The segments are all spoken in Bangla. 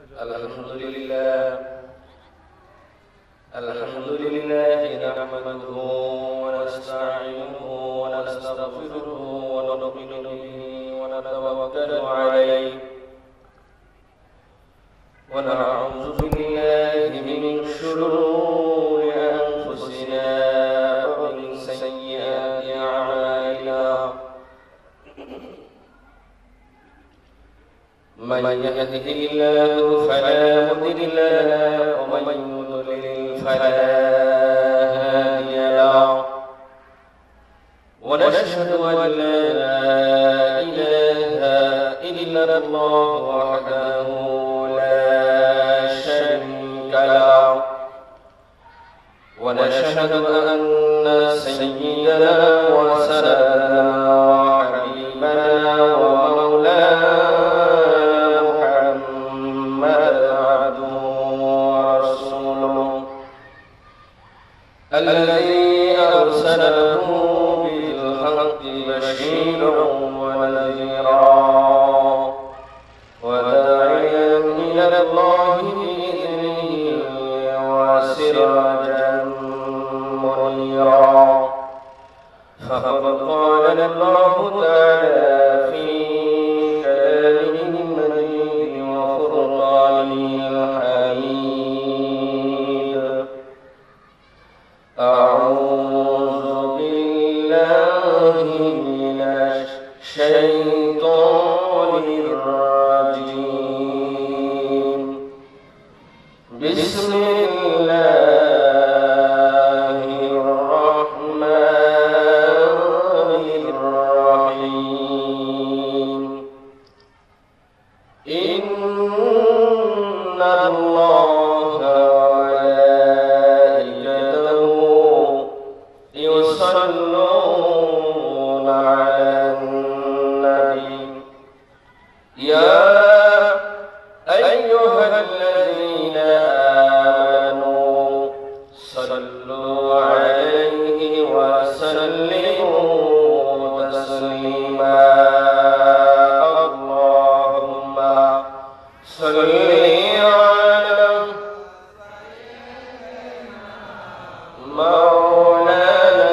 الحمد لله نحمده ونستعينه ونستغفره ونؤمن به ونتوكل عليه ونعوذ بالله من شرور أنفسنا ومن سيئات أعمالنا من يهده الله فلا مضل له ومن يضلل فلا هادي له ونشهد أن لا إله إلا الله وحده لا شريك له ونشهد أن سيدنا وسندنا وحبيبنا ومولانا الذي أرسله بالحق بشيرا ونذيرا وداعيا إلى الله بإذنه وسراجا منيرا فقد قال الله تعالى في كلامه المجيد وفرقانه الحميد أعوذ بالله من الشيطان الرجيم بسم الله الرحمن الرحيم إن الله يصلون على النبي يا أيها الذين آمنوا صلوا عليه وسلموا تسليما اللهم صل على مولانا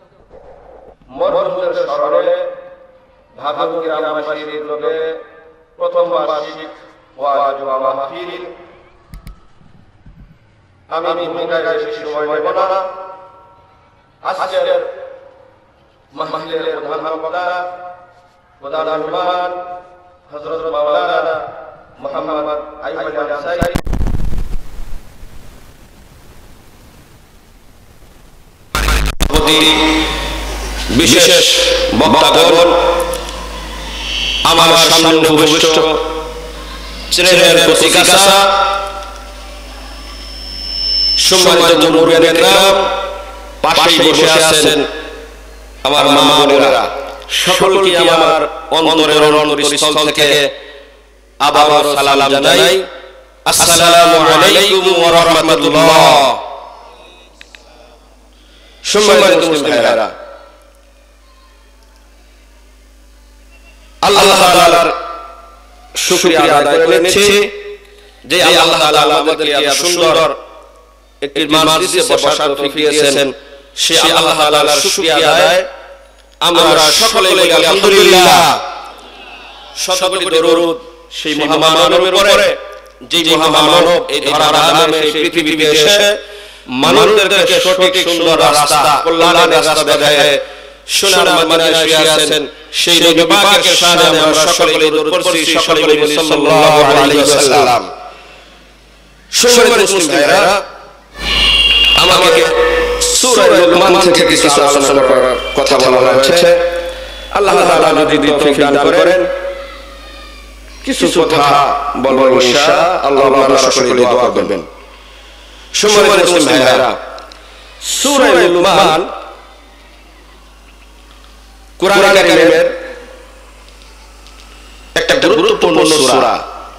ভাগবত গ্রামবাসীর লোকে প্রথম বার্ষিক ওয়াজ ওয়া মাহফিল। আমি ভূমিকায় বেশি সময় নেব না। আজকের মাহফিলের প্রধান বক্তা, প্রধান মেহমান হযরত মাওলানা মুহাম্মদ আইয়ুব আনসারী। বিশেষ বক্তাগণ, আমার সামনে উপবিষ্ট শ্রেণীর প্রতিকাশা, সম্মানিত মুরব্বিয়ানে কেরাম, পাশেই বসে আছেন আমার মা বোনেরা, সকলকে আমার অন্তরের অন্তরস্থল থেকে আবারও সালাম জানাই। আসসালামু আলাইকুম ওয়া রাহমাতুল্লাহ। সম্মানিত মুসলিম ভাইরা, আল্লাহ তাআলার শুকরিয়া আদায় করে নিচ্ছি যে আল্লাহ তাআলা আমাদেরকে এত সুন্দর একটি মজলিসে বসার তৌফিক দিয়েছেন। সে আল্লাহ তাআলার শুকরিয়া আদায় আমরা সকলে বলি আলহামদুলিল্লাহ। শতকোটি দরুদ সেই মহামানবের উপরে, যে মহামানব এই ধরার আলামে সেই পৃথিবীতে এসে মানুষদেরকে সঠিক সুন্দর রাস্তা, কল্যাণের রাস্তা দেখায় সোনার মদিনায় শুয়ে আছেন। সেই নবী পাকের শানে আমরা সকলে দরুদ পড়ছি, সকলে বলি সাল্লাল্লাহু আলাইহি ওয়াসাল্লাম। সম্মানিত মুসলিম ভাইরা, আমাকে সূরা লুকমান থেকে কিছু আলোচনা করার কথা বলা হয়েছে। আল্লাহ তাআলা যদি তৌফিক দান করেন কিছু কথা বলবো ইনশাআল্লাহ। আপনারা সকলে দোয়া করবেন। সম্মানিত মুসলিম ভাইরা, সূরা লুকমান কুরআন কারীমের একটা গুরুত্বপূর্ণ সূরা।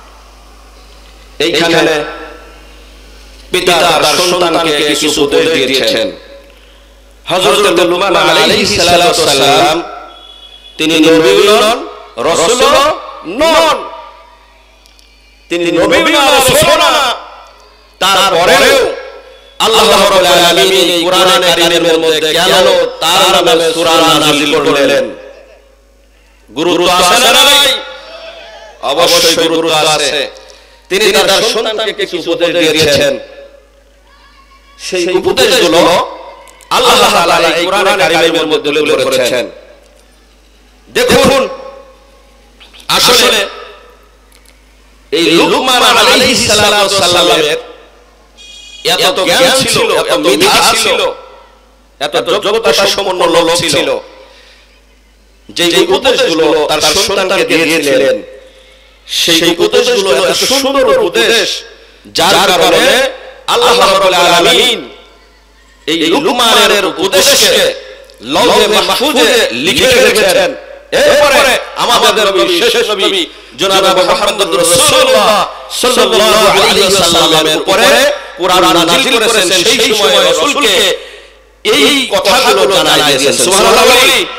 এইখানে পিতা তার সন্তানকে কিছু উপদেশ দিয়েছেন। হযরত লুকমান আলাইহিস সালাতু ওয়াস সালাম তিনি নবী নন, রাসূল নন, তিনি নবী না, রাসূল না, তারপরেও আল্লাহ রাব্বুল আলামিন এই কুরআন কারীমের মধ্যে কেন তার নামে সূরা নাযিল করলেন? গুরুত্ব আছে না ভাই? অবশ্যই গুরুত্ব আছে। তিনি তার সন্তানকে কিছু উপদেশ দিয়েছেন। সেই উপদেশগুলো আল্লাহ তাআলা এই কুরআন কারীমের মধ্যে উল্লেখ করেছেন। দেখুন, আসলে এই লুকমান আলাইহিস সালাতু ওয়াস সালামের এত জ্ঞান ছিল, এত মেধা ছিল, এত যোগ্যতা সম্পন্ন লোক ছিল, যে উপদেশগুলো তার সন্তানকে দিয়েছিলেন সেই উপদেশগুলো এত সুন্দর উপদেশ, যার কারণে আল্লাহ রাব্বুল আলামিন এই লুকমানের উপদেশকে লৌহে মাহফুজে লিখে রেখেছেন। এরপরে আমাদের নবী, শেষ নবী জনাব মুহাম্মদ রাসূলুল্লাহ সাল্লাল্লাহু আলাইহি ওয়াসাল্লামের উপরে কুরআন নাযিল করেছেন। সেই সময় রাসূলকে এই কথাগুলো জানাই দিয়েছেন। সুবহানাল্লাহ।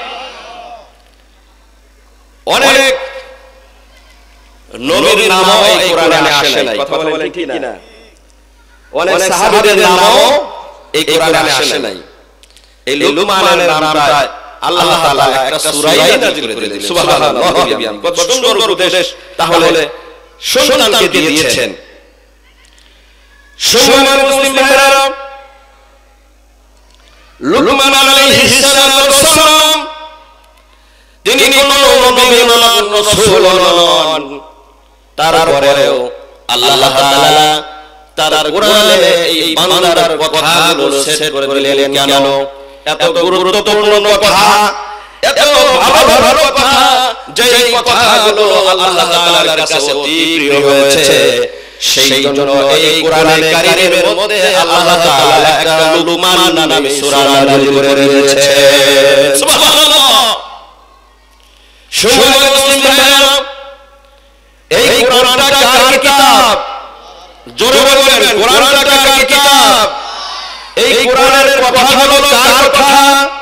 অনেক নবীর নামও এই কোরআনে আসে নাই, কথা বলেন ঠিক না? অনেক সাহাবীদের নামও এই কোরআনে আসে নাই। এই লুকমানের নামটা আল্লাহ তাআলা একটা সূরায় নাযিল করে দিলেন। সুবহানাল্লাহ। কত সুন্দর উপদেশ তাহলে সন্তানকে দিয়েছেন। সম্মানিত মুসলিম ভাইরা, লুকমান আলাইহিস সালাতু ওয়াস সালাম তিনি কোনো নবী নন, রাসূল নন, তারপরেও আল্লাহ তাআলা তার কোরআনে এই বান্দার কথাগুলো সেট করে দিলেন। কেন? এত গুরুত্বপূর্ণ কথা, এত ভালো ভালো কথা, যে কথাগুলো আল্লাহ তাআলার কাছে অতি প্রিয় হয়েছে। সেই জন্য এই কোরআন কারীমের মধ্যে আল্লাহ তাআলা একটা লুকমান নামে সূরা নাযিল করে দিয়েছে। সুবহানাল্লাহ। সম্মানিত মুসলিম ভাইরা, এই কোরআনটা কার কিতাব? জোরে বলবেন, কোরআনটা কার কিতাব? এই কোরআনের কথাগুলো কার কথা?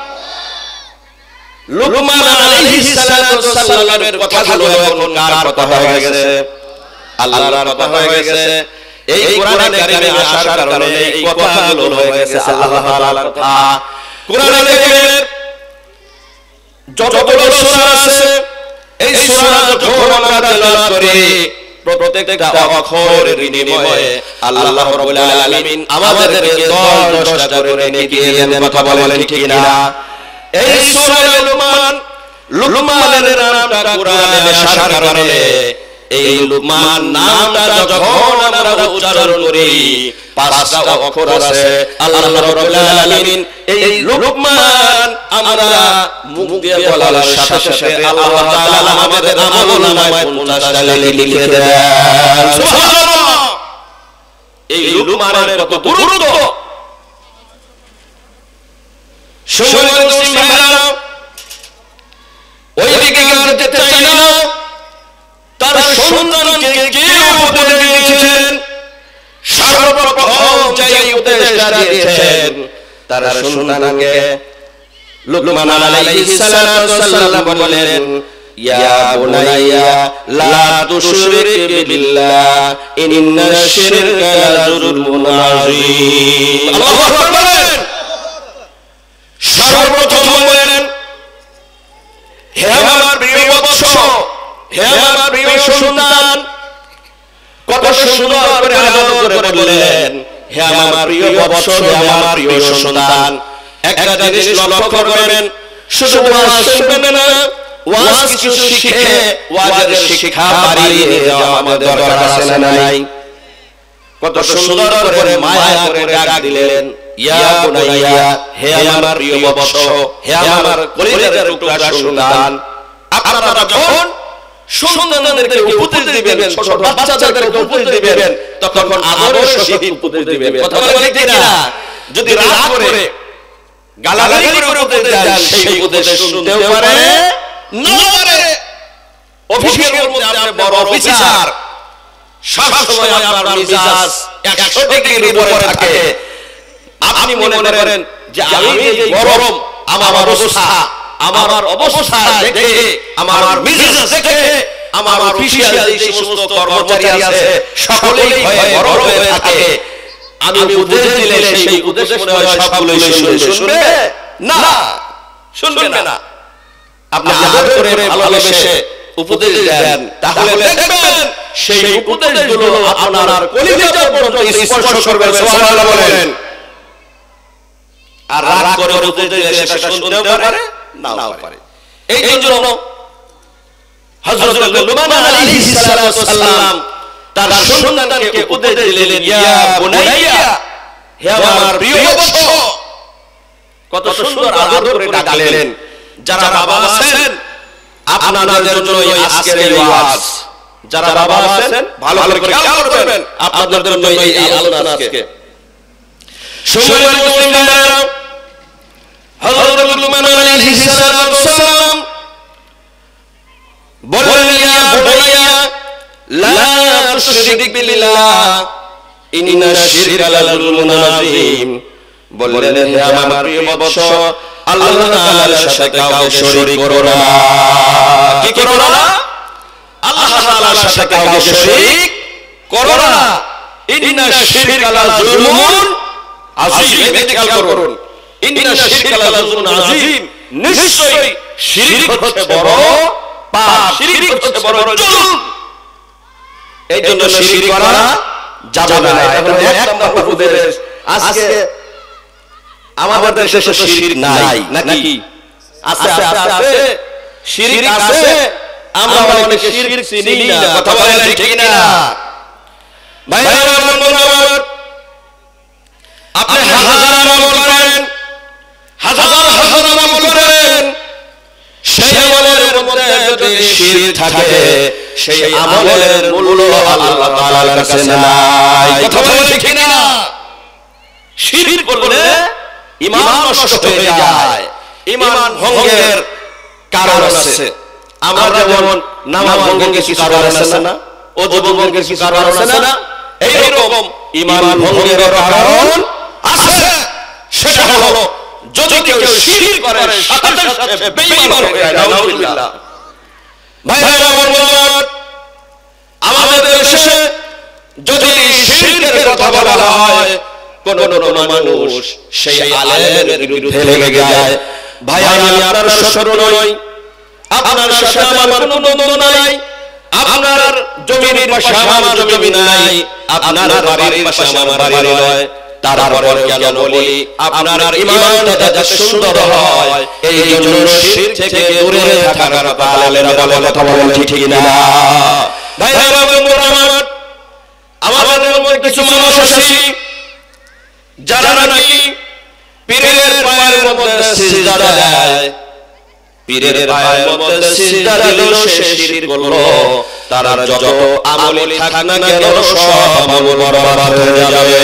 লুকমান আলাইহিস সালাতু ওয়াস সালামের কথাগুলো এখন কার কথা হয়ে গেছে? আল্লাহর কথা হয়ে গেছে। এই কোরআন কারীমে আসার কারণে এই কথাগুলো হয়ে গেছে আল্লাহ তাআলার কথা। কোরআন কারীমের যতগুলো সূরা আছে এই সূরা যখন আমরা তেলাওয়াত করি প্রত্যেকটা অক্ষরের বিনিময়ে আল্লাহ রাব্বুল আলামিন আমাদেরকে 10টা করে নেকি দেন। কথা বলেন ঠিক না? এই সূরা লুকমানের নামটা কোরআনে আসার কারণে এই লুকমান নামটা যখন আমরা উচ্চারণ করি 5টা অক্ষর আছে। আল্লাহ রাব্বুল আলামিন এই লুকমান আমরা মুখ দিয়ে বলার সাথে সাথে আল্লাহ তাআলা আমাদের আমলনামায় 50টা লিখে দেন। সুবহানাল্লাহ! এই লুকমানের কত গুরুত্ব! সম্মানিত মুসলিম ভাইরা, ওইদিকে যেতে চাই না। তার সন্তানকে কে উপদেশ দিয়েছেন? সর্বপ্রথম যে উপদেশটা দিয়েছেন তার সন্তানকে লুকমান আলাইহিস সালাতু ওয়াসসালাম বলেন, ইয়া বুনাইয়া লা তুশরিক বিল্লাহ ইন্নাশ শিরকা লাযুলমুন আযীম। আল্লাহু আকবার বলেন। সর্বপ্রথম বলেন, হে আমার প্রিয় বৎস, হে আমার প্রিয় সন্তান, কত সুন্দর করে আদর করে বললেন, হে আমার প্রিয় বৎস, হে আমার প্রিয় সন্তান। একটা জিনিস লক্ষ্য করবেন, শুধু ওয়াজ শুনবেন না, ওয়াজ কিছু শিখে ওয়াজের শিক্ষা বাড়িয়ে দেওয়া আমাদের দরকার আছে না নাই? কত সুন্দর করে মায়া করে ডাক দিলেন, ইয়া বুনাইয়া, হে আমার প্রিয় বৎস, হে আমার কলিজার টুকরা সন্তান। আপনারা যখন সন্তানদেরকে উপদেশ দিবেন, ছোট বাচ্চাদেরকে উপদেশ দিবেন, তখন আদরের সহিত উপদেশ দিবেন। কথা বলেন ঠিক না? যদি রাগ করে গালাগালি করে উপদেশ দেন, সেই উপদেশ শুনতেও পারে না পারে। অফিসের মধ্যে আপনি বড় অফিসার, সব সময় আপনার মিজাজ 100 ডিগ্রির উপরে থাকে। আপনি মনে করেন যে আমি এই গরম, আমার অবস্থা দেখে, আমার মিজাজ দেখে আমার অফিসিয়াল যে সমস্ত কর্মচারী আছে সকলেই ভয়ে গরম হয়ে থাকে। আমি উপদেশ দিলে সেই উপদেশ মনে হয় সবগুলোই শুনবে না, শুনবে না। আপনি আদর করে ভালোবেসে উপদেশ দেন, তাহলে দেখবেন সেই উপদেশগুলো আপনার কলিজা পর্যন্ত স্পর্শ করবে। সুবহানাল্লাহ বলেন। আর রাগ করে উপদেশ দিলে সেটা শুনতেও পারে নাও পারে। এই জন্য হযরত লুকমান আলাইহিস সালাতু ওয়াসসালাম তার সন্তানকে উপদেশ দিলেন, ইয়া বুনাইয়া, হে আমার প্রিয় বৎস। কত সুন্দর আদর করে ডাকলেন। যারা বাবা আছেন আপনাদের জন্য আজকের এই ওয়াজ, যারা বাবা আছেন ভালো করে খেয়াল করবেন, আপনাদের জন্য এই আলোচনা আজকে। সম্মানিত মুসলিম ভাইরা, হযরত লুকমান আলাইহিস সালাতু ওয়াসসালাম বললেন, ইয়া বুনাইয়া লা তুশরিক বিল্লাহ ইন্নাশ শিরকা লাযুলমুন আযীম। বললেন, হে আমার প্রিয় বৎস, আল্লাহ তাআলার সাথে কাউকে শরীক করো না। কি করো না? আল্লাহ তাআলার সাথে কাউকে শরীক করো না। ইন্নাশ শিরকা লাযুলমুন আযীম। এই খেয়াল করুন, ইন্নাশ শিরকা লাযুলমুন আযীম। নিশ্চয়ই শিরক হচ্ছে বড় পাপ, শিরক হচ্ছে বড় জুলুম। এই জন্য শিরক করা যাবে না। এটা হলো এক নম্বর উপদেশ। আজকে আমাদের দেশে শিরক নাই নাকি? আছে শিরক আছে, আমরা অনেক শিরক চিনি না। কথা বলেন ঠিক না? ভাইরা বন্ধুরা, আপনি হাজার আমল করেন, হাজার আমল করেন, সেই আমলের মধ্যে যদি শিরক থাকে, সেই আমলের মূল্য আল্লাহ তাআলার কাছে নাই। কথা বলেন ঠিক না? শিরক করলে ঈমান নষ্ট হয়ে যায়, ঈমান ভঙ্গের কারণ আছে। আমরা যেমন নামাজ ভঙ্গের কিছু কারণ আছে না, ওযু ভঙ্গের কিছু কারণ আছে না, এইরকম ঈমান ভঙ্গের কারণ আছে। সেটা হলো যদি কেউ শিরক করে সাথে সাথে বেঈমান হয়ে যায়। নাউযুবিল্লাহ। ভাইরা বন্ধুরা, আমাদের দেশে যদি শিরকের কথা বলা হয়, কোন মানুষ সেই আলেমের বিরুদ্ধে লেগে যায়। ভাই, আমি আপনার শত্রু নই, আপনার সাথে আমার কোনো দ্বন্দ্ব নাই, আপনার জমির পাশে আমার জমি নাই, আপনার বাড়ির পাশে আমার বাড়ি নয়, তারপরে কেন বলি আপনার ঈমানটা যাতে সুন্দর হয় এই জন্য শিরক থেকে দূরে থাকার আলেমেরা বলে কথা বলেন ঠিক না? ভাইরা বন্ধুরা আমাদের মধ্যে কিছু মানুষ আছে যারা নাকি পীরের পায়ের মধ্যে সিজদা দেয়, পীরের পায়ের মধ্যে সিজদা দিল সে শিরক করলো, তার যত আমল থাক না কেন সব আমল বরবাদ হয়ে যাবে।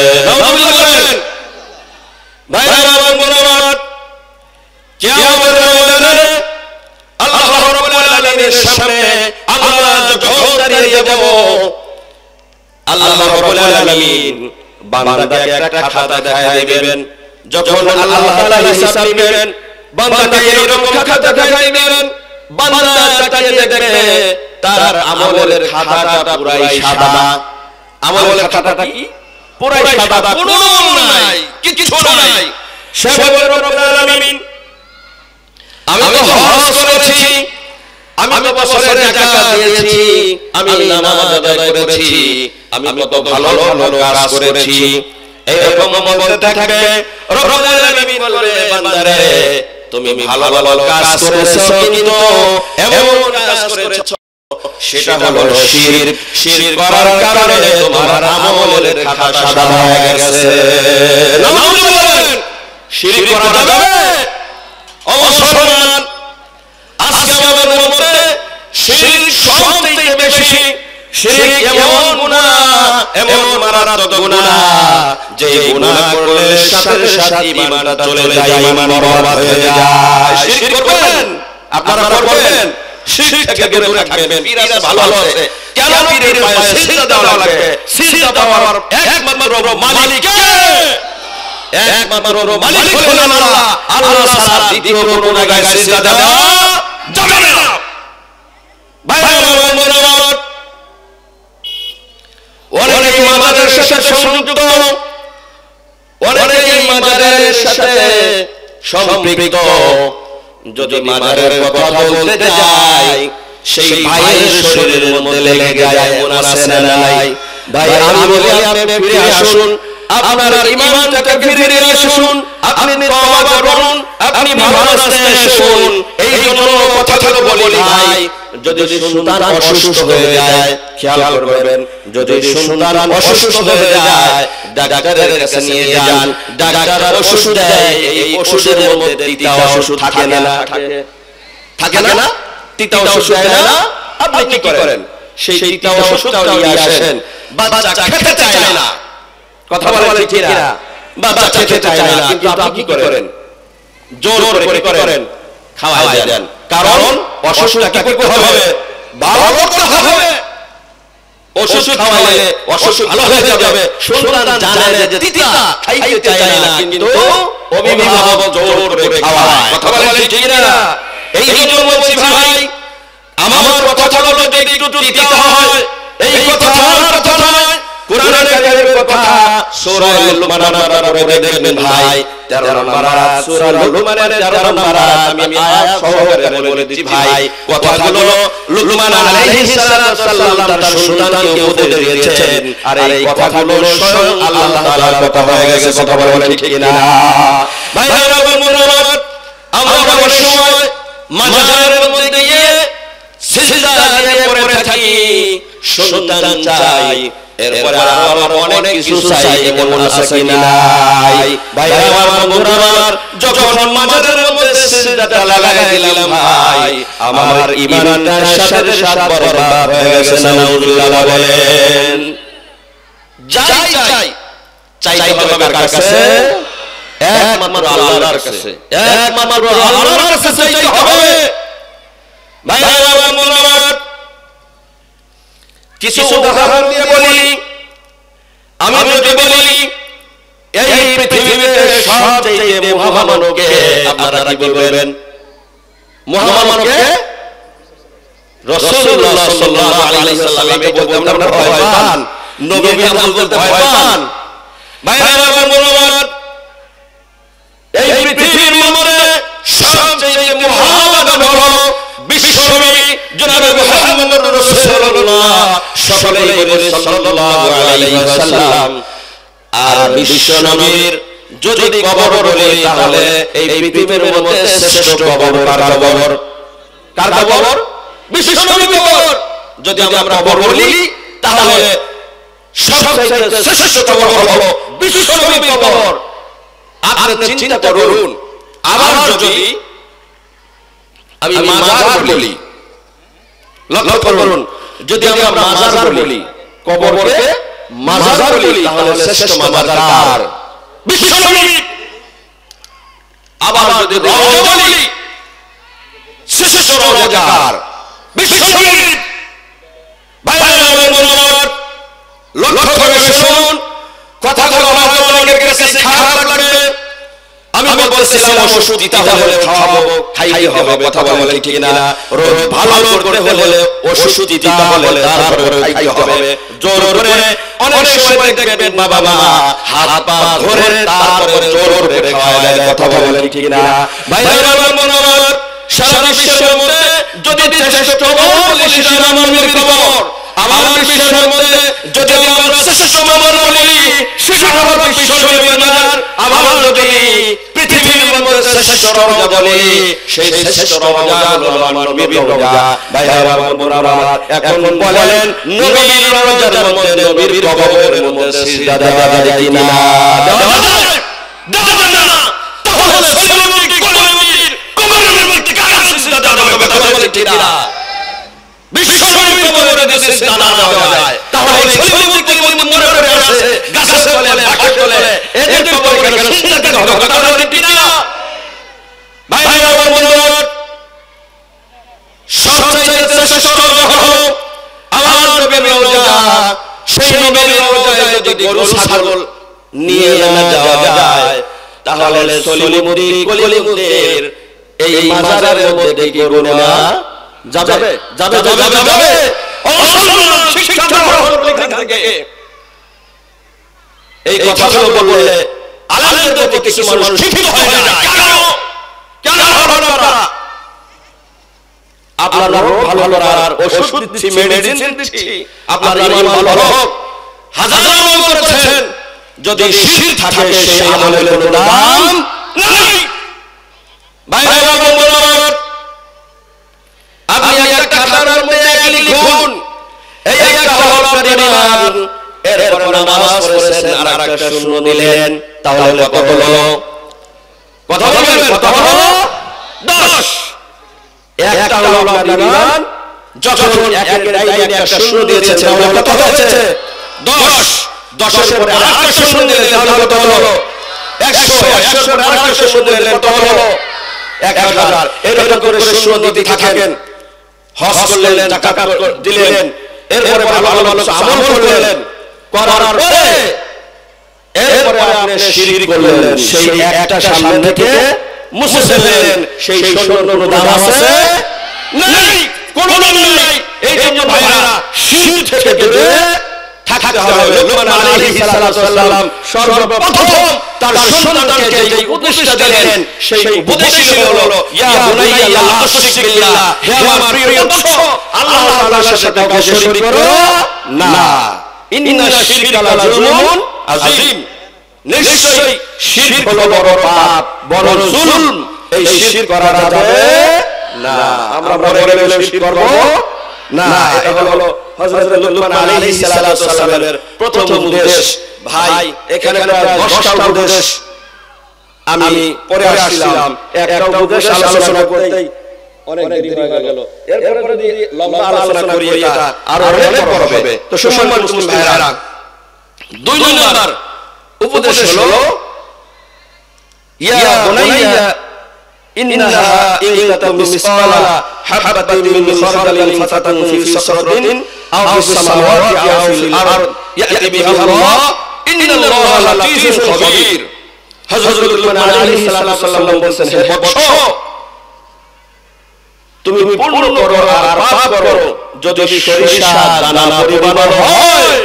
ভাইরা বন্ধুরা কিয়ামতের ময়দানে আল্লাহ রাব্বুল আলামিনের সামনে আমরা যখন দাঁড়িয়ে যাব, আল্লাহ রাব্বুল আলামিন বান্দাকে একটা খাতা দেখায় দিবেন। যখন আল্লাহ তাআলা হিসাব নেবেন, বান্দাকে এরকম খাতা দেখায় দিবেন, বান্দা তাকিয়ে দেখবে তার আমলের খাতাটা পুরাই সাদা। আমলের খাতাটা কি পুরাই সাদা, কোনো নাই, কিছু নাই। সে বলে রব্বুল আলামিন আমি তো হজ করেছি, আমি তো বছরে যাকাত দিয়েছি, আমি নামাজ আদায় করেছি, আমি কত ভালো ভালো কাজ করেছি, এরকম বলতে থাকবে। রব্বুল আলামিন বলবে বান্দারে তুমি ভালো ভালো কাজ করেছো, কিন্তু এমন কাজ করেছো সেটা হলো শিরক। শিরক করার কারণে তোমার আমলের খাতা সাদা হয়ে গেছে। নাউযুবিল্লাহ বলেন শিরক করা যাবে? অবসরমান আজকে আমাদের মধ্যে শিরক সবচেয়ে বেশি। শিরক এমন গুনাহ, এমন মারাত্মক গুনাহ যে গুনাহ করলে সাথে সাথে ঈমানটা চলে যায়, ঈমান বরবাদ হয়ে যায়। শিরক করবেন আপনারা, করবেন শিরক থেকে দূরে থাকবেন। পীর ভালো আছে, কেন পীরের পায়ে সিজদা দেওয়া লাগবে? সিজদা দেওয়ার একমাত্র মালিক কে? একমাত্র মালিক হলেন আল্লাহ। আল্লাহ ছাড়া দ্বিতীয় কোনো জায়গায় সিজদা দেওয়া যাবে না। ভাইরা বন্ধুরা অনেকে মাজারের সাথে সংযুক্ত, অনেকে মাজারের সাথে সম্পৃক্ত। যদি মাজারের কথা বলতে যাই সেই ভাইয়ের শরীরের মধ্যে লেগে যায়, এমন আছে না নাই? ভাই আমি বলি আপনি ফিরে আসুন, আপনার ঈমানটাকে ফিরে আসুন, আপনি তওবা করুন, আপনি ভালো রাস্তায় আসুন। এই জন্য কথাগুলো বলি ভাই, যদি সন্তান অসুস্থ হয়ে যায় খেয়াল করবেন, যদি সন্তান অসুস্থ হয়ে যায় ডাক্তারের কাছে নিয়ে যান, ডাক্তার ওষুধ দেয়, এই ওষুধের মধ্যে তিতা ওষুধ থাকে না? থাকে না? তিতা ওষুধ দেয় না? আপনি কি করেন? সেই তিতা ওষুধটাও নিয়ে আসেন। বাচ্চা খেতে চায় না, কথা বলেন ঠিক না? বাচ্চা খেতে চায় না, কিন্তু আপনি কি করেন? জোর করে করেন, খাওয়ায় দেন। কারণ অসুস্থটা কি করতে হবে? ভালো করতে হবে। ওষুধ খাওয়াইলে অসুস্থ ভালো হয়ে যাবে। সন্তান জানে যে তিতা খাইতে চায় না, কিন্তু অভিভাবক জোর করে খাওয়ায়, কথা বলেন ঠিক না? এই জন্য বলছি ভাই, আমার কথাগুলো যদি একটু তিতা হয়, এই কথা আমার কথা নয়, কোরআনের কারিমের কথা। সূরা লুকমানের পরে দেখবেন ভাই 13 নম্বর আয়াত, সূরা লুকমানের 13 নম্বর আয়াত আমি আয়াত সহকারে বলে দিচ্ছি ভাই। কথাগুলো লুকমান আলাইহিস সালাম তার সন্তানকে উপদেশ দিয়েছেন, আর এই কথাগুলো স্বয়ং আল্লাহ তাআলার কথা হয়ে গেছে, কথা বলেন ঠিক না? ভাইরা বন্ধুরা আমরা অনেক সময় মাজারের মধ্যে গিয়ে সিজদা দিয়ে পড়ে থাকি, সন্তান চাই, এরপরে আবার অনেক কিছু চাই, এমন আছে কি নাই? ভাইরা বন্ধুরা যখন মাজারের মধ্যে সিজদাটা লাগাই দিলাম ভাই, আমার ঈমানটা সাথে সাথে বরবাদ হয়ে গেছে। নাউযুবিল্লাহ বলেন। চাইতে হবে কার কাছে? একমাত্র আল্লাহর কাছে, একমাত্র আল্লাহর কাছে চাইতে হবে। ভাইরা বন্ধুরা কিছু উদাহরণ দিয়ে বলি। আমি যদি বলি এই পৃথিবীতে সবচেয়ে মহামানবকে, আপনারা কি বলবেন? মহামানবকে রাসূলুল্লাহ সাল্লাল্লাহু আলাইহি ওয়াসাল্লাম বলতে আমরা ভয় পান, নবী আমল বলতে ভয় পান। ভাইরা বন্ধুরা এই পৃথিবীর মধ্যে সবচেয়ে মহামানব হলো জনাবে মুহাম্মদুর রাসূলুল্লাহ সকলেই বলে সাল্লাল্লাহু আলাইহি ওয়াসাল্লাম। আর বিশ্ব নবীর যদি কবর বলি তাহলে এই পৃথিবীর মধ্যে শ্রেষ্ঠ কবর কার কবর? বিশ্ব নবীর কবর। যদি আমরা কবর বলি তাহলে সবচেয়ে শ্রেষ্ঠ কবর হলো বিশ্ব নবীর কবর। আপনি চিন্তা করুন, আবার যদি আমি মাজার বলি, লক্ষ্য করুন, যদি আমরা মাজার বলি, কবরকে মাজার বলি তাহলে শ্রেষ্ঠ মাজার কার? বিশ্ব নবী। আবার যদি রওজা বলি, শ্রেষ্ঠ রওজা কার? বিশ্ব নবী। ভাইরা আমার, লক্ষ্য করে শুনুন, কথাগুলো হয়তো অনেকের কাছে খারাপ লাগবে। আমি বলছিলাম ওষুধ দিতে হলে খাওয়াবো, খাইতে হবে, কথা বলে ঠিক না? রোগ ভালো করতে হলে ওষুধ দিতে হবে, তারপরে খাইতে হবে। জোর করে অনেক সময় দেখবেন বাবা মা হাত পা ধরে তারপরে জোর করে খাওয়ায় দেয়, কথা বলে ঠিক না? ভাইরা আমার, সারা বিশ্বের মধ্যে যদি শ্রেষ্ঠ কবর বলি সেটা আমার নবীর কবর। আমার বিশ্বের মধ্যে যদি আমরা শ্রেষ্ঠ কবর বলি সেটা হলো বিশ্ব নবীর মাজার। আমার যদি পৃথিবীর মধ্যে শ্রেষ্ঠ রওজা বলি সেই শ্রেষ্ঠ রওজা হলো আমার নবীর রওজা। ভাইরা আমার, এখন বলেন নবীর রওজার মধ্যে নবীর কবরের মধ্যে সিজদা দেওয়া যায় কিনা? দেওয়া যায় না। তাহলে নবীর কবরের মধ্যে কার সিজদা দেওয়া হবে? কথা বলে ঠিক না? বিশ্ব নবীর কবরে যে সিজদা না দেওয়া যায় তাহলে নবীর মধ্যে মরে পড়ে আছে গাছের তলে, পাখির তলে, এদের কবরে কেন সিজদা দিতে হবে? কথা বলে ঠিক না? ভাইরা আমার, সবচেয়ে শ্রেষ্ঠ রওজা হলো আমার নবীর রওজা। সেই নবীর রওজায় যদি গরু ছাগল নিয়ে না যাওয়া যায় তাহলে সলিমুদ্দি কলিমুদ্দির এই মাজারের মধ্যে কি গরু না যাবে? যাবে যাবে যাবে। শিক্ষা থাকে এই কথাগুলো বললে আলেমদের প্রতি কিছু মানুষ শিক্ষিত হয়ে যায়। কেন আপনারা আপনার রোগ ভালো করার ওষুধ দিচ্ছি, মেডিসিন দিচ্ছি, আপনার ঈমান ভালো হোক, হাজার আমল করেছেন, যদি শিরক থাকে সেই আমলের কোনো দাম নাই। ভাইরা আমার, আপনি একটা খাতার মধ্যে লিখুন এই একটা হলো আপনার ঈমান, এরপর নামাজ পড়েছেন আর একটা শূন্য দিলেন, তাহলে কত হলো? কথা বলবেন, কত হলো? 10। একটা হলো আপনার ঈমান, যখন একের ডাইনে একটা শূন্য দিয়েছেন তাহলে কত হয়েছে? 10। 10 এর পরে আরেকটা শূন্য দিলেন তাহলে কত হলো? 100। 100 এর পরে আরেকটা শূন্য দিলেন কত হলো? 1000। এরকম করে শূন্য দিতে থাকেন। হজ করলেন, টাকা দিলেন, এরপরে ভালো ভালো আমল করলেন, করার পরে এরপরে আপনি শিরক করলেন, সেই একটা সামনে থেকে মুছে ফেললেন, সেই শূন্যর দাম আছে? নাই, কোনো দাম নাই। এই জন্য ভাইরা শিরক থেকে দূরে থাকতে হবে। লোকমান আলাইহিস সালাম সর্বপ্রথম তার সন্তানকে যে উপদেশটা দিলেন সেই উপদেশই হলো ইয়া বুনাইয়া লা তুশরিক বিল্লাহ, হে আমার প্রিয় বৎস, আল্লাহ তাআলার সাথে কাউকে শরীক করো না। ইন্না শিরকা লা যুলমুন আযীম, নিশ্চয়ই শিরক হলো বড় পাপ, বড় জুলম। এই শিরক করা যাবে না। আমরা মরে গেলে শিরক করব না। এটা হলো হযরত লুকমান আলাইহিস সালামের প্রথম উপদেশ। ভাই, এখানে 10টা উপদেশ আমি পরে আসছিলাম, একটা উপদেশ আলোচনা করতেই অনেক দেরি হয়ে গেল। এরপর যদি লম্বা আলোচনা করি এটা আরো অনেক বড় হবে। তো সম্মানিত মুসলিম ভাইরা, 2 নম্বর উপদেশ হলো ইয়া বুনাইয়া ইন্নাহা ইন তাকুম মিসকালা হাববাতিন মিন খারদালিন ফাতাকুন ফি সাখরাতিন আও ফিস সামাওয়াতি আও ফিল আরদ ইয়াতি বিহা আল্লাহ ইন্নাল্লাহা লাতীফুন খাবীর। হযরত লুকমান আলাইহিস সালাম বলেন, হে বৎস, তুমি পূর্ণ করো আর পাপ করো, যদি সরিষা দানা পরিমাণ হয়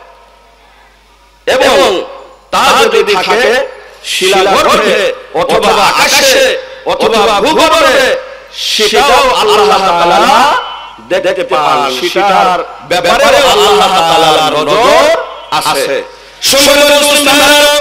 এবং তা যদি থাকে শিলাগর্ভে অথবা আকাশে অথবা ভূগর্ভে, সেটাও আল্লাহ তাআলা দেখতে পান সেটার ব্যাপারে আল্লাহ তাআলার নজর আছে। সম্মানিত মুসলিম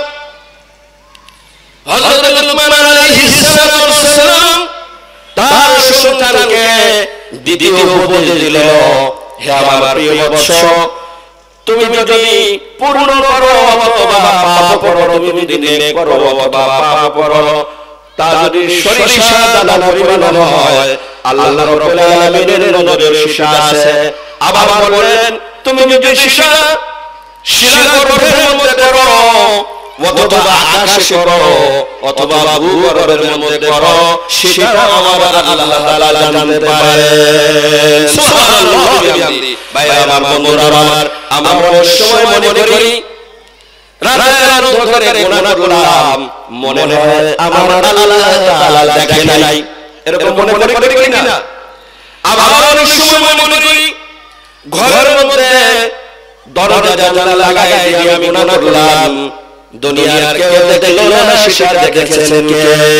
হযরত লুকমান আলাইহিস সালাম তার সন্তানকে দ্বিতীয় উপদেশ দিল, হে আমার প্রিয় বৎস, তুমি যদি পূর্ণ করো অথবা পাপ করো, তুমি যদি নেক করো অথবা পাপ করো, তা যদি সরিষা দানা পরিমাণ হয় আল্লাহ রাব্বুল আলামিনের নজরে সেটা আছে। আবার বলেন তুমি যদি শিলা গর্ভের মধ্যে করো অথবা আকাশে করো অথবা ভূগর্ভের মধ্যে করো, সেটা আমার আল্লাহ তাআলা জানতে পারেন। সুবহানাল্লাহ। ভাইরা আমার, বন্ধুরা আমার, আমরা সময় মনে করি রাতের অন্ধকারে গুনাহ করলাম, মনে হয় আমার আল্লাহ তাআলা দেখে নাই, এরকম মনে করি কিনা? আবার অনেক সময় মনে করি ঘরের মধ্যে দরজা জানালা লাগাই দিয়ে আমি গুনাহ করলাম, দুনিয়ার কেউ দেখলো না, সেটা দেখেছেন কে?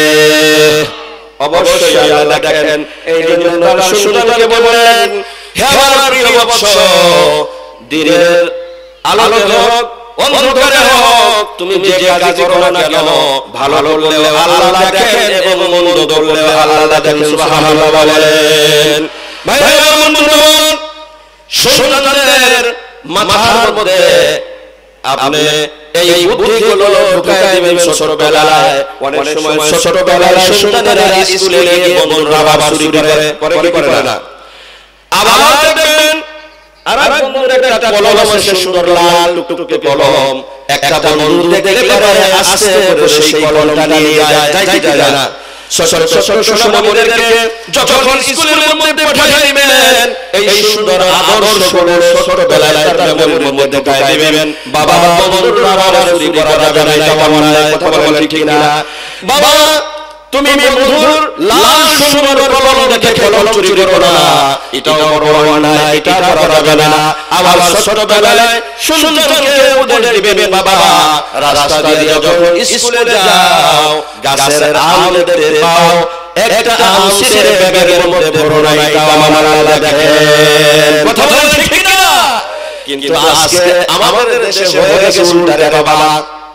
অবশ্যই আল্লাহ দেখেন। এই জন্য তার সন্তানকে বললেন, হে আমার প্রিয় বৎস, দিনের আলোতে হোক অন্ধকারে হোক তুমি যে কাজ করো না কেন, ভালো করলেও আল্লাহ দেখেন এবং মন্দ করলেও আল্লাহ দেখেন। সুবহানাল্লাহ বলেন। ভাইরা বন্ধুগণ, সন্তানদের মাথার মধ্যে আপনি এই বুদ্ধিগুলো ঢুকায় দিবেন ছোটবেলায়। অনেক সময় ছোটবেলায় সন্তানেরা স্কুলে গিয়ে বন্ধুরা বাবা চুরি করে না। আবার দেখবেন আর বন্ধুদের একটা কলম আছে, সুন্দর লাল টুকটুকে কলম, একটা বন্ধু দেখলে পরে আস্তে করে সেই কলমটা নিয়ে যায় না। সোনামণিদেরকে যখন স্কুলের মধ্যে পাঠিয়ে দিবেন, এই সুন্দর আদর্শগুলো ছোটবেলায় তার মেমোরির মধ্যে ঢুকায় দিবেন। বাবা বন্ধুরা বাবা চুরি করা যাবে না, এটা কেমন নয়, কথা বলেন ঠিক না? বাবা তুমি বন্ধুর লাল সুন্দর কলম দেখে কলম চুরি করো না, এটাও বড় অন্যায়, এটা করা যাবে না। আবার ছোটবেলায় সন্তানকে উপদেশ দিবেন, বাবা রাস্তা দিয়ে যখন স্কুলে যাও গাছের আম দেখতে পাও, একটা আম ছিঁড়ে ব্যাগের মধ্যে ভরো না, এটা আমার আল্লাহ দেখেন। কথা বলেন ঠিক না? কিন্তু আজকে আমাদের দেশে হয়ে গেছে উল্টা রে বাবা।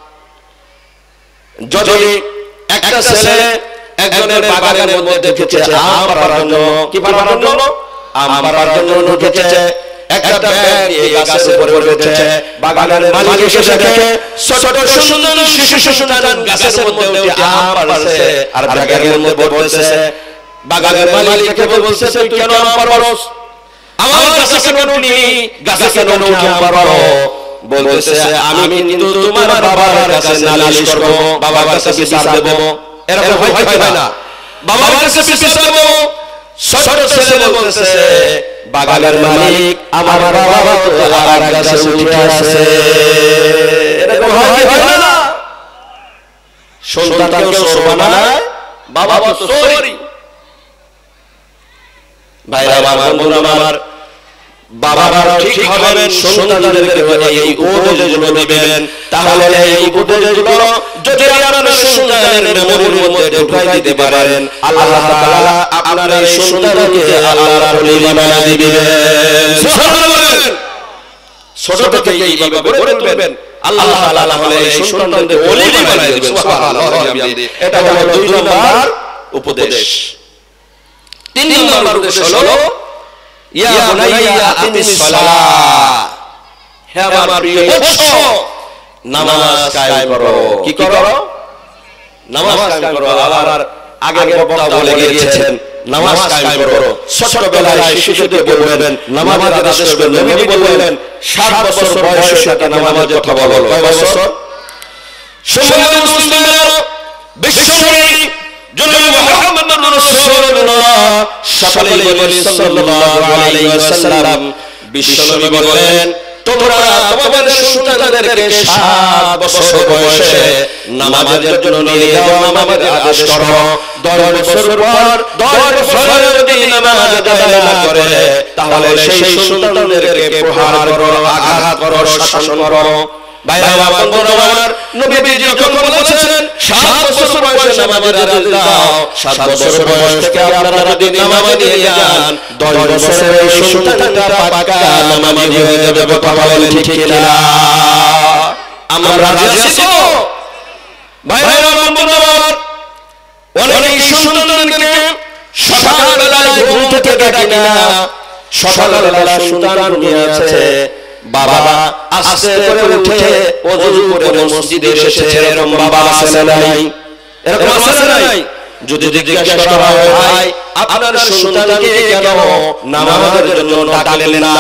যদি একটা ছেলে একজনের বাগানের মধ্যে ঢুকেছে আম পাড়ার জন্য, কি পাড়ার জন্য? আম পাড়ার জন্য ঢুকেছে, একটা ব্যাগ নিয়ে গাছের উপরে উঠেছে। বাগানের মালিক এসে দেখে ছোট সুন্দর শিশু সন্তান গাছের মধ্যে উঠে আম পাড়ছে আর ব্যাগের মধ্যে ভরতেছে। বাগানের মালিককে বলছে, তুই কেন আম পাড়ছস? আমার গাছে কেন উঠলি? গাছে কেন উঠে আম পাড়ো? বলতেছে, আমি কিন্তু তোমার বাবার কাছে নালিশ করব, বাবার কাছে বিচার দেব। এরকম হয় না? বাবার কাছে বিচার দেব। ছোট ছেলে বলতেছে, বাগানের মালিক আমার বাবা তো আর গাছে উঠে আছে। এরকম হয় না? সন্তানকে চোর বানায়, বাবা তো চোরই। ভাইরা আমার, বন্ধুরা আমার, বাবারা ঠিক হবেন, সন্তানদেরকে এই উপদেশগুলো দিবেন। তাহলে এই উপদেশগুলো যদি আপনার সন্তানের মেমোরির মধ্যে ঢুকাই দিতে পারেন, আল্লাহ তাআলা আপনার এই সন্তানকে আল্লাহর ওলি বানিয়ে দিবেন। সুবহানাল্লাহ। ছোট থেকে এইভাবে গড়ে তুলবেন, আল্লাহ তাআলা তাহলে এই সন্তানদের ওলি বানিয়ে দিবেন। সুবহানাল্লাহ। এটা হলো 2 নম্বর উপদেশ। 3 নম্বর উপদেশ হলো, ইয়া বুনাইয়া আকিমিস সালাহ, হে আমার প্রিয় বৎস, নামাজ কায়েম করো। কি করো? নামাজ কায়েম করো। আবার আগের বক্তা বলে গিয়েছেন, নামাজ কায়েম করো। ছোটবেলায় শিশুদের বলবেন নামাজের আদেশ করবেন। নবী বললেন 7 বছর বয়সে তাকে নামাজের কথা বলো। কয় বছর? সম্মানিত মুসলিমরা, বিশ্বনবী জনাব মুহাম্মদুর রাসূলুল্লাহ সাল্লাল্লাহু আলাইহি ওয়াসাল্লাম বিশ্বনবী বলেন, তোমরা তোমাদের সন্তানদেরকে 7 বছর বয়সে নামাজের জন্য নিয়ে যাও, নামাজের আদেশ করো। 10 বছর পর 10 বছর যদি নামাজ আদায় না করে, তাহলে সেই সন্তানদেরকে প্রহার করো, আঘাত করো, শাসন করো। ভাইরা আমার বন্ধুরা আমার, নবীজি যখন বলেছেন 7 বছর বয়সে নামাজের আদেশ দাও, 7 বছর বয়স থেকে আপনারা যদি নামাজে নিয়ে যান, 10 বছরের এই সন্তানটা পাক্কা নামাজি হয়ে যাবে। কথা বলেন ঠিক কিনা? আমরা রাজি আছি তো? ভাইরা আমার বন্ধুরা আমার, অনেক সন্তানকে সকালবেলায় ঘুম থেকে ডাকি না, সকালবেলা সন্তান ঘুমিয়ে আছে, বাবা আস্তে করে উঠে ওযু করে মসজিদে এসেছে, এরকম বাবা আছে না নাই? এরকম আছে না নাই? যদি জিজ্ঞাসা করা হয় ভাই আপনার সন্তানকে কেন নামাজের জন্য ডাকলেন না,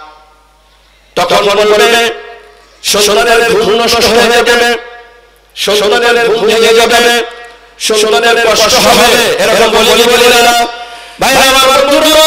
তখন বলবে সন্তানের ঘুম নষ্ট হয়ে যাবে, সন্তানের ঘুম ভেঙে যাবে, সন্তানের কষ্ট হবে, এরকম বলি না। ভাই আমার বন্ধুরা,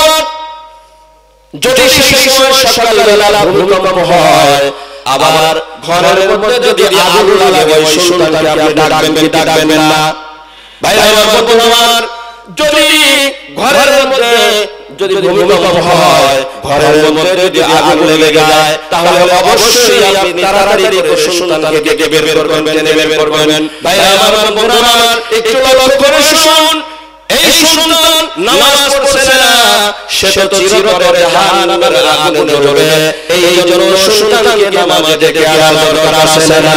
যদি সেই সময় সকালবেলা ভূমিকম্প হয়, আবার ঘরের মধ্যে যদি আগুন লাগে, ওই সন্তানকে আপনি ডাকবেন কি ডাকবেন না? ভাই আমার বন্ধুরা, যদি ঘরের মধ্যে যদি ভূমিকম্প হয়, ঘরের মধ্যে যদি আগুন লেগে যায়, তাহলে অবশ্যই আপনি তাড়াতাড়ি করে সন্তানকে বের করবেন, টেনে বের করবেন। ভাই আমার বন্ধুরা, একটু লক্ষ্য করে শুনুন, এই সন্তান নামাজ পড়ছে না, সে তো চিরতরে জাহান্নামের আগুনে জ্বলবে। এই জন্য সন্তানকে নামাজে ডেকে আনার দরকার আছে না?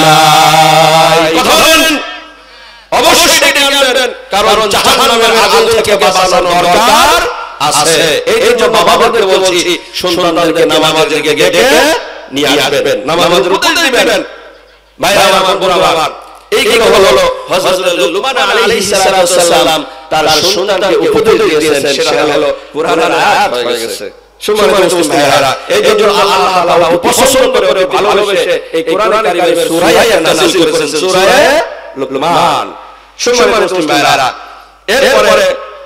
কথা বলেন। অবশ্যই ডেকে আনবেন, কারণ জাহান্নামের আগুন থেকে বাঁচানোর দরকার আছে। এই জন্য বাবাকে বলছি, সন্তানকে নামাজে ডেকে নিয়ে আসবেন, নামাজের উপদেশ দিবেন। ভাইরা আমার বন্ধুরা, এইগুলো হলো হযরত লুকমান আলাইহিস সালাম তার সন্তানকে উপদেশ দিয়েছেন, সেটা হলো কোরআনের আয়াত হয়ে গেছে। সম্মানিত মুসলিম ভাইরা, এই জন্য আল্লাহ তাআলা পছন্দ করে ভালোবেসে এই কোরআনের কারিমের সূরা নাযিল করেছেন, সূরা লুকমান। সম্মানিত মুসলিম ভাইরা, এরপরে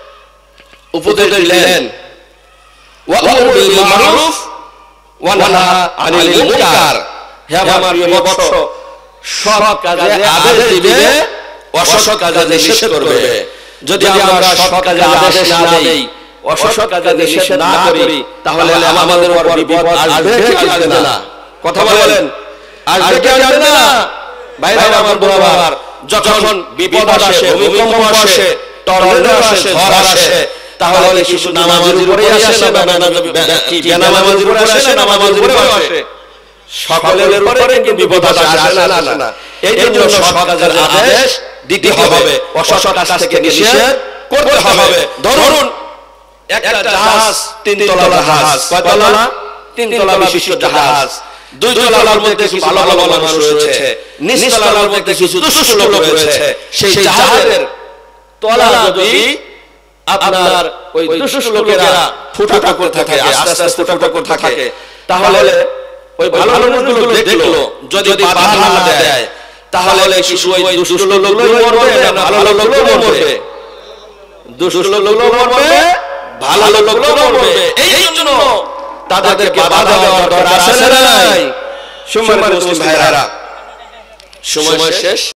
উপদেশ দিলেন ওয়া আমর বিল মারুফ ওয়া নাহা আনিল মুনকার। হে আমার প্রিয় বৎস, সৎ কাজে আদেশ দিবে, অসৎ কাজে নিষেধ করবে। যদি আমরা সৎ কাজে আদেশ না দেই, অসৎ কাজে নিষেধ না করি, তাহলে আমাদের উপর বিপদ আসবে কি আসবে না? কথা বলেন, আসবে কি আসবে না? ভাইরা আমার বন্ধুরা, যখন বিপদ আসে, ভূমিকম্প আসে, টর্নেডো আসে, ঝড় আসে, তাহলে শুধু নামাজের উপরে আসে না, বেনামাজির উপরে আসে না, নামাজির উপরে আসে, সকলের উপরে কিন্তু বিপদ আসে না। এই জন্য সৎ কাজের আদেশ দিতে হবে, অসৎ কাজ থেকে নিষেধ করতে হবে। ধরুন একটা জাহাজ, 3 তলা জাহাজ, কয় তলা? 3 তলা বিশিষ্ট জাহাজ। 2 তলার মধ্যে কিছু ভালো ভালো মানুষ রয়েছে, নিচ তলার মধ্যে কিছু দুষ্ট লোক রয়েছে। সেই জাহাজের তলা যদি আপনার ওই দুষ্ট লোকেরা ফুটা করতে থাকে, আস্তে আস্তে ফুটা করতে থাকে, তাহলে ওই ভালো মানুষগুলো দেখলো যদি বাধা না দেয়, তাহলে কিছু ওই দুষ্ট লোকগুলো মরবে না ভালো লোকগুলো মরবে? দুষ্ট লোকগুলো মরবে, ভালো লোকগুলো মরবে। এই জন্য তাদেরকে বাধা দেওয়ার দরকার আছে না নাই? সম্মানিত মুসলিম ভাইরা, সময় শেষ।